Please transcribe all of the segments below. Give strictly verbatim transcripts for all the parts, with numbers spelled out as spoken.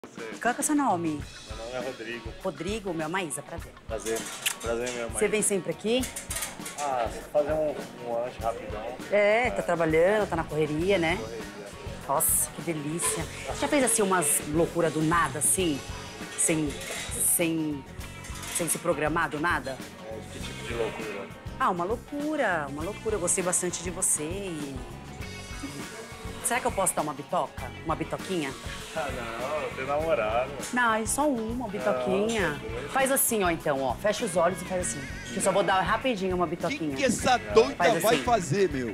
Você. Qual que é o seu nome? Meu nome é Rodrigo. Rodrigo, meu Maísa, prazer. Prazer. Prazer, meu mãe. Você vem sempre aqui? Ah, fazer um, um lanche rapidão. É, tá trabalhando, tá na correria, né? Correria. Nossa, que delícia. Você já fez assim umas loucuras do nada, assim? Sem, sem, sem se programar do nada? É, que tipo de loucura? Ah, uma loucura, uma loucura. Eu gostei bastante de você e... Será que eu posso dar uma bitoca? Uma bitoquinha? Ah, não, eu tenho namorado. Não, é só uma, uma bitoquinha. Não, tá doido. Faz assim, ó, então, ó. Fecha os olhos e faz assim. Que eu só vou dar rapidinho uma O que, bitoquinha. que essa doida Faz assim. vai fazer, meu?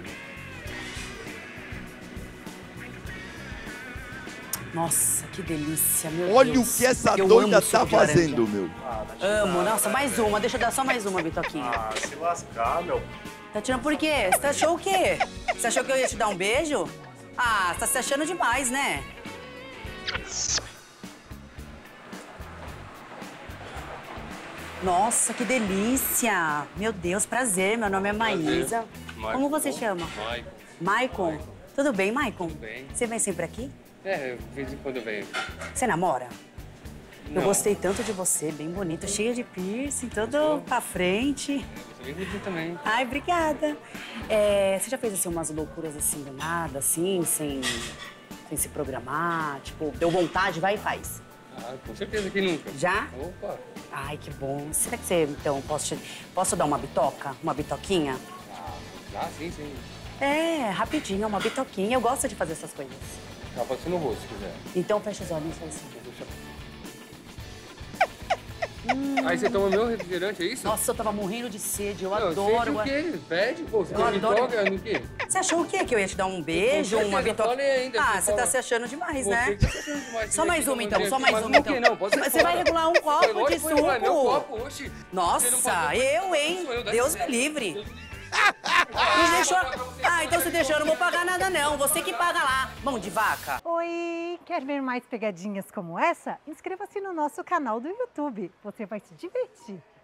Nossa, que delícia, meu Olha Deus. o que essa Eu doida amo suco tá de laranja. fazendo, meu. Ah, tá Amo, tirando, nossa, né, mais velho? uma. Deixa eu dar só mais uma bitoquinha. Ah, se lascar, meu. Tá tirando por quê? Você achou o quê? Você achou que eu ia te dar um beijo? Ah, você tá se achando demais, né? Nossa, que delícia! Meu Deus, prazer. Meu nome é Maísa. Maicon. Como você chama? Maicon. Maicon. Tudo bem, Maicon? Tudo bem. Você vem sempre aqui? É, de vez em quando eu venho. Você namora? Eu Não. gostei tanto de você, bem bonito, cheia de piercing, todo pra frente. Você vem bonito também. Ai, obrigada. É, você já fez assim umas loucuras assim do nada, assim, sem, sem se programar? Tipo, deu vontade, vai e faz. Ah, com certeza que nunca. Já? Opa. Ai, que bom. Será que você, então, posso, te, posso dar uma bitoca? Uma bitoquinha? Ah, sim, sim. É, rapidinho, uma bitoquinha. Eu gosto de fazer essas coisas. Ah, pode ser no rosto, se quiser. Então, fecha os olhinhos e faz assim. Aí você toma meu refrigerante, é isso? Nossa, eu tava morrendo de sede, eu Não, adoro. Sede o quê? Pede, pô. Você Eu quer adoro. bitoca no quê? Você achou o quê? Que eu ia te dar um beijo, Com certeza, uma eu bitoca? falei ainda, Ah, você você tá fala. se achando demais, Você né? que tá achando demais. Só Você mais fica uma, então. mandando Só aqui, mais mas uma, não então. que não, pode ser Você fora. vai regular um copo Lógico de que foi, vai, meu suco. copo, oxi. Você não Nossa, pode- eu, hein? Sou eu, dá Deus me licença. livre. Não deixou... Ah, então se deixou, eu não vou pagar nada, não. Você que paga lá. Mão de vaca. Oi! Quer ver mais pegadinhas como essa? Inscreva-se no nosso canal do YouTube. Você vai se divertir.